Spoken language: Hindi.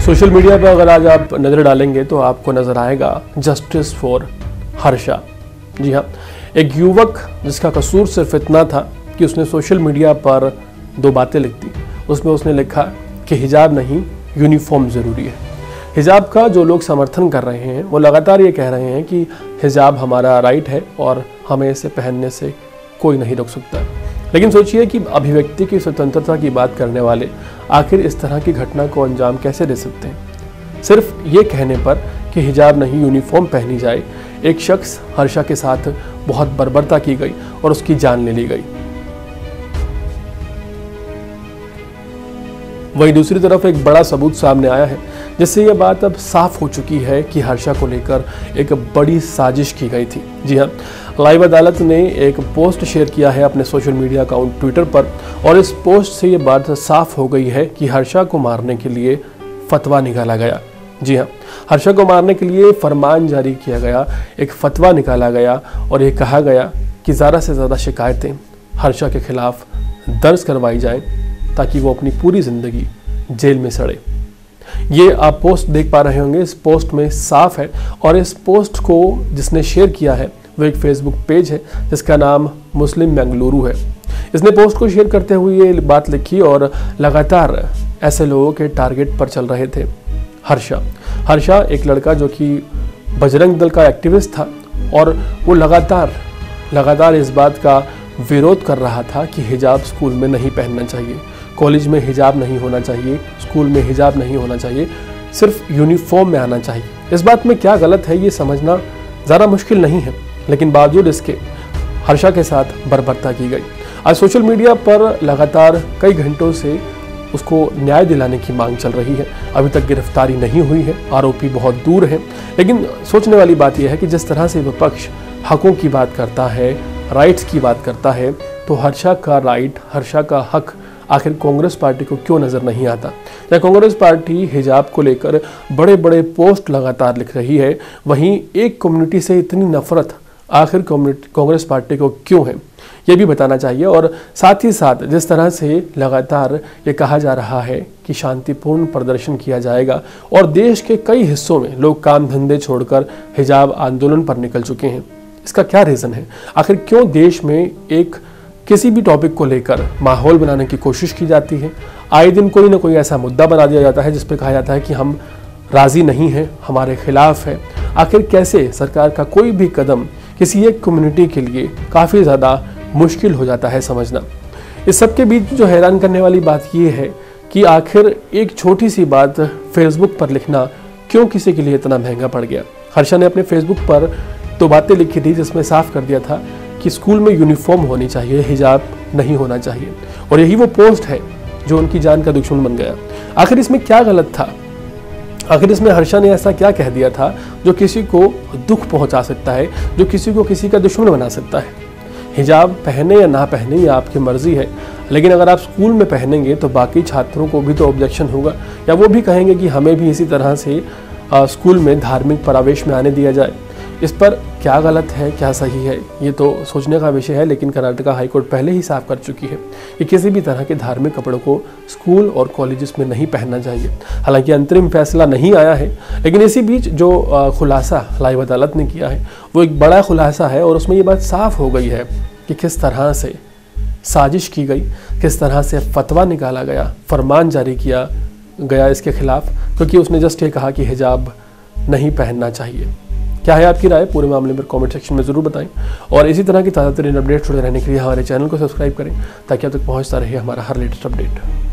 सोशल मीडिया पर अगर आज आप नज़र डालेंगे तो आपको नज़र आएगा जस्टिस फॉर हर्षा। जी हाँ, एक युवक जिसका कसूर सिर्फ इतना था कि उसने सोशल मीडिया पर 2 बातें लिख दी। उसमें उसने लिखा कि हिजाब नहीं, यूनिफॉर्म ज़रूरी है। हिजाब का जो लोग समर्थन कर रहे हैं वो लगातार ये कह रहे हैं कि हिजाब हमारा राइट है और हमें इसे पहनने से कोई नहीं रोक सकता। लेकिन सोचिए कि अभिव्यक्ति की स्वतंत्रता की बात करने वाले आखिर इस तरह की घटना को अंजाम कैसे दे सकते हैं। सिर्फ ये कहने पर कि हिजाब नहीं यूनिफॉर्म पहनी जाए, एक शख्स हर्षा के साथ बहुत बर्बरता की गई और उसकी जान ले ली गई। वहीं दूसरी तरफ एक बड़ा सबूत सामने आया है जिससे यह बात अब साफ हो चुकी है कि हर्षा को लेकर एक बड़ी साजिश की गई थी। जी हाँ, लाइव अदालत ने एक पोस्ट शेयर किया है अपने सोशल मीडिया अकाउंट ट्विटर पर और इस पोस्ट से ये बात साफ हो गई है कि हर्षा को मारने के लिए फतवा निकाला गया। जी हाँ, हर्षा को मारने के लिए फरमान जारी किया गया, एक फतवा निकाला गया और ये कहा गया कि ज़्यादा से ज़्यादा शिकायतें हर्षा के खिलाफ दर्ज करवाई जाएं ताकि वो अपनी पूरी ज़िंदगी जेल में सड़े। ये आप पोस्ट देख पा रहे होंगे, इस पोस्ट में साफ है और इस पोस्ट को जिसने शेयर किया है वो एक फेसबुक पेज है जिसका नाम मुस्लिम बेंगलुरु है। इसने पोस्ट को शेयर करते हुए ये बात लिखी और लगातार ऐसे लोगों के टारगेट पर चल रहे थे। हर्षा एक लड़का जो कि बजरंग दल का एक्टिविस्ट था और वो लगातार इस बात का विरोध कर रहा था कि हिजाब स्कूल में नहीं पहनना चाहिए, कॉलेज में हिजाब नहीं होना चाहिए, स्कूल में हिजाब नहीं होना चाहिए, सिर्फ यूनिफॉर्म में आना चाहिए। इस बात में क्या गलत है ये समझना ज़्यादा मुश्किल नहीं है, लेकिन बावजूद इसके हर्षा के साथ बर्बरता की गई। आज सोशल मीडिया पर लगातार कई घंटों से उसको न्याय दिलाने की मांग चल रही है। अभी तक गिरफ्तारी नहीं हुई है, आरोपी बहुत दूर है। लेकिन सोचने वाली बात यह है कि जिस तरह से विपक्ष हकों की बात करता है, राइट्स की बात करता है, तो हर्षा का राइट, हर्षा का हक आखिर कांग्रेस पार्टी को क्यों नज़र नहीं आता। जब कांग्रेस पार्टी हिजाब को लेकर बड़े बड़े पोस्ट लगातार लिख रही है, वहीं एक कम्युनिटी से इतनी नफरत आखिर कांग्रेस पार्टी को क्यों है, ये भी बताना चाहिए। और साथ ही साथ जिस तरह से लगातार ये कहा जा रहा है कि शांतिपूर्ण प्रदर्शन किया जाएगा और देश के कई हिस्सों में लोग काम धंधे छोड़कर हिजाब आंदोलन पर निकल चुके हैं, इसका क्या रीज़न है। आखिर क्यों देश में एक किसी भी टॉपिक को लेकर माहौल बनाने की कोशिश की जाती है, आए दिन कोई ना कोई ऐसा मुद्दा बना दिया जाता है जिस पे कहा जाता है कि हम राज़ी नहीं हैं, हमारे खिलाफ है। आखिर कैसे सरकार का कोई भी कदम किसी एक कम्युनिटी के लिए काफ़ी ज़्यादा मुश्किल हो जाता है समझना। इस सब के बीच जो हैरान करने वाली बात ये है कि आखिर एक छोटी सी बात फेसबुक पर लिखना क्यों किसी के लिए इतना महंगा पड़ गया। हर्षा ने अपने फेसबुक पर 2 बातें लिखी थी जिसमें साफ कर दिया था कि स्कूल में यूनिफॉर्म होनी चाहिए, हिजाब नहीं होना चाहिए, और यही वो पोस्ट है जो उनकी जान का दुश्मन बन गया। आखिर इसमें क्या गलत था, आखिर इसमें हर्षा ने ऐसा क्या कह दिया था जो किसी को दुख पहुंचा सकता है, जो किसी को किसी का दुश्मन बना सकता है। हिजाब पहने या ना पहने ये आपकी मर्जी है, लेकिन अगर आप स्कूल में पहनेंगे तो बाकी छात्रों को भी तो ऑब्जेक्शन होगा, या वो भी कहेंगे कि हमें भी इसी तरह से स्कूल में धार्मिक परिवेश में आने दिया जाए। इस पर क्या गलत है, क्या सही है, ये तो सोचने का विषय है। लेकिन कर्नाटका हाईकोर्ट पहले ही साफ कर चुकी है कि किसी भी तरह के धार्मिक कपड़ों को स्कूल और कॉलेजेस में नहीं पहनना चाहिए। हालांकि अंतरिम फैसला नहीं आया है, लेकिन इसी बीच जो खुलासा लाइव अदालत ने किया है वो एक बड़ा खुलासा है और उसमें ये बात साफ हो गई है कि किस तरह से साजिश की गई, किस तरह से फतवा निकाला गया, फरमान जारी किया गया इसके खिलाफ, क्योंकि उसने जस्ट ये कहा कि हिजाब नहीं पहनना चाहिए। क्या है आपकी राय, पूरे मामले पर कमेंट सेक्शन में ज़रूर बताएं और इसी तरह की ताज़ा तरीन अपडेट जुड़े रहने के लिए हमारे चैनल को सब्सक्राइब करें ताकि आप तक पहुंचता रहे हमारा हर लेटेस्ट अपडेट।